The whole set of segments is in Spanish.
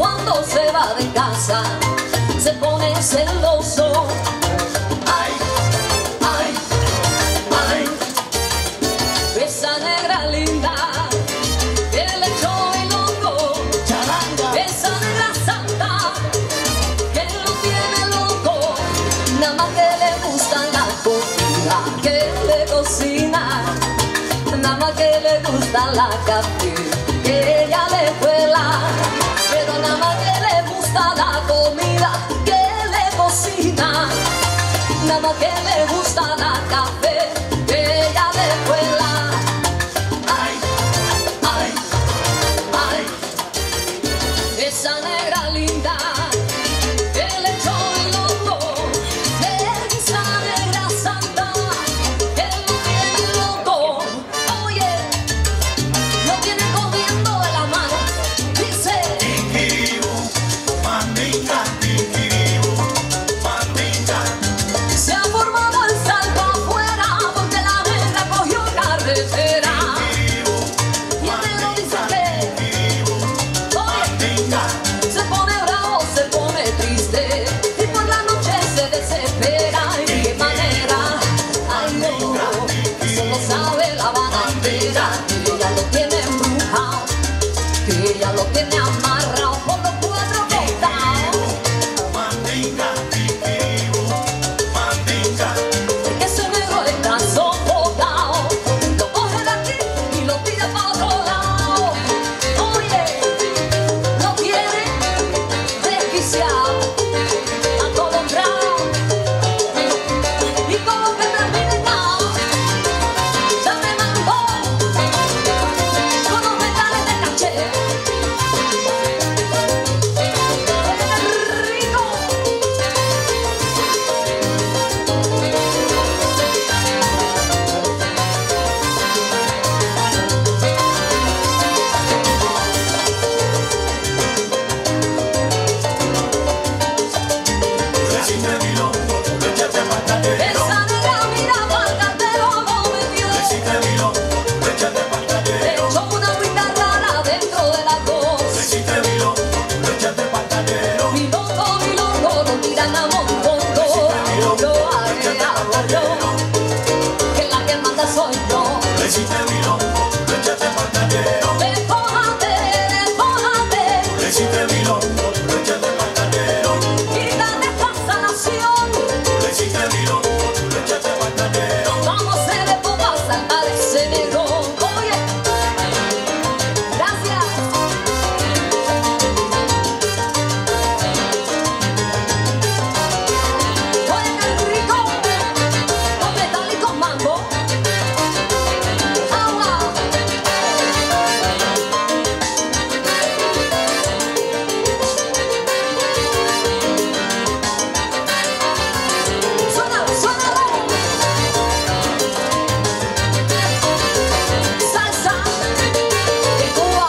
cuando se va de casa se pone celoso. Ay, ay, ay, esa negra linda que le echó el loco, esa negra santa que lo tiene loco, nada más que le gusta la comida que le cocina, nada más que le gusta la café que ella le cuela, pero nada más que le gusta la comida que le cocina, nada más que le gusta la café que ella le cuela. Ay, ay, ay, esa negra linda que le echó el loco, esa negra santa que lo tiene loco. Oye, lo tiene comiendo de la mano, dice Tikiribu, mandinga, tikiribu, mandinga. se ha formado el salto afuera porque la negra cogió carretera. Tikiribu, Y el negro dice mandinga, que, tikiribu, oye, mandinga. se pone bravo, se pone triste y por la noche se desespera. ¿Y de qué manera? Ay no, eso lo sabe la banandera, que ella lo tiene embrujado, que ella lo tiene amarrado por los cuatro costados. Mandinga, tikiribu, mandinga. Que ese negro está sofocado, lo coge de aquí y lo tira para otro lado. Oye, lo tiene desquiciado, atolondrado, y como que termine nada, dame mambo con los metales de caché. ¡Qué rico! Resiste mi loco, tú le echaste patadero. Esa negra mira pa'l cartero lo metió. Resiste mi loco, tú le echaste Le patadero. echó una agüita rara dentro de la tos. Resiste mi loco, tú le echaste patadero. Mi loco, lo tiran a montongo. Yo hago yo, que la que manda soy yo. Resiste mi loco, tú le echaste patadero. Despójate, despójate, Resiste mi loco, tú le echaste patadero. quítate esta sanación. Resiste mi loco, tú le echaste patadero. Vamos a hacer poco a salvar ese negro. Oye, gracias. Oye, qué rico, con metal y con mango. Agua. Suena, suena. Salsa de Cuba.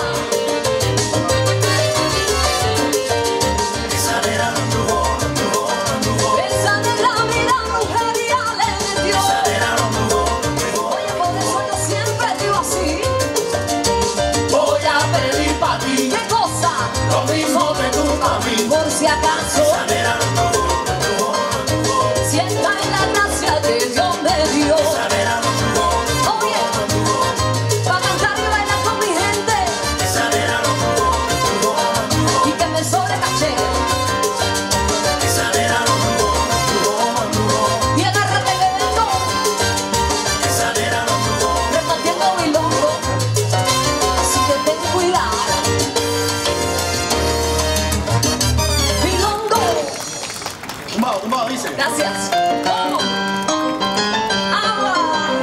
Esa negra lo embrujó, lo embrujó, lo embrujó. Esa negra mira brujería le metió. Esa negra lo embrujó, lo embrujó. Oye, por eso yo siempre digo así. Voy a pedir pa' ti ¿Qué cosa? lo mismo que tú pa' mí. Por si acaso Esa negra lo embrujó, lo embrujó, lo embrujó. sienta en la gracia que Dios me dio. Esa negra lo embrujó, lo Oye, embrujó, lo embrujó. para cantar y bailar con mi gente Esa negra lo embrujó, lo embrujó, lo embrujó. y que me sobre caché. Esa negra lo embrujó, lo embrujó, lo embrujó. Y agárrate que vengo Esa negra lo embrujó. repartiendo bilongo. Así que ten cuidado. Bilongo. Tumbado, dice. Gracias. Oh. Agua.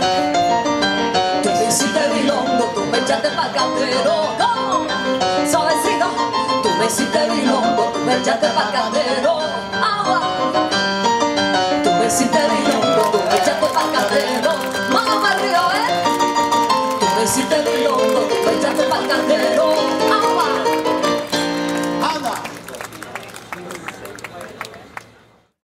Tú me hiciste bilongo, tú me echaste pa'l caldero. No. Suavecito. Tú me hiciste bilongo, tú me echaste pa'l caldero. Agua. Tú me hiciste